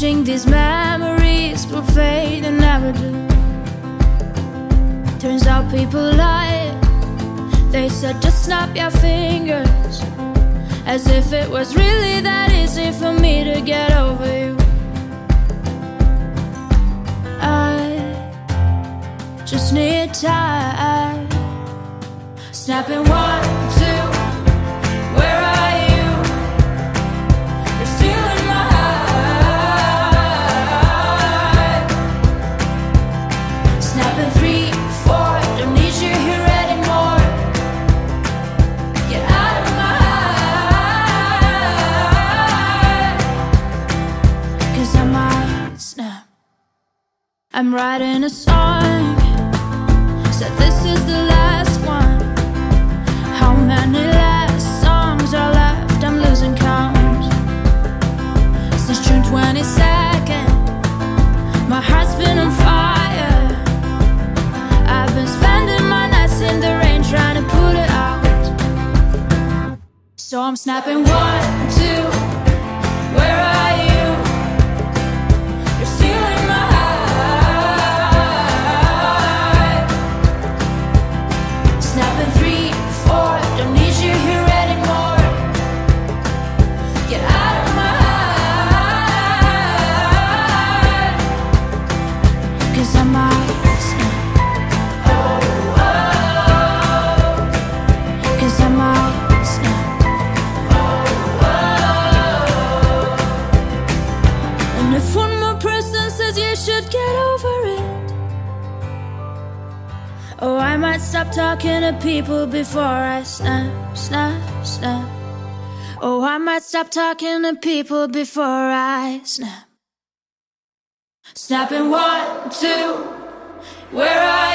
wishing these memories will fade and never do. Turns out people lie. They said just snap your fingers, as if it was really that easy for me to get over you. I just need time. Snapping 1, 2, where are you? You're stealing my heart. Snapping 3, 4, don't need you here anymore. Get out of my heart, 'cause I might snap. I'm writing a song, said this is the last one. How many last songs are left? I'm losing count. Since June 22nd, my heart's been on fire. I've been spending my nights in the rain trying to put it out. So I'm snapping 1, 2, where are you? You're stealing my heart. Snapping 3, 4, don't need you here anymore. Get out of my heart, 'cause I might snap. Oh, oh, 'cause I might snap. Oh, oh. And if one more person says you should get over it, oh, I might stop talking to people before I snap, snap, snap. Oh, I might stop talking to people before I snap. Snapping 1, 2, where are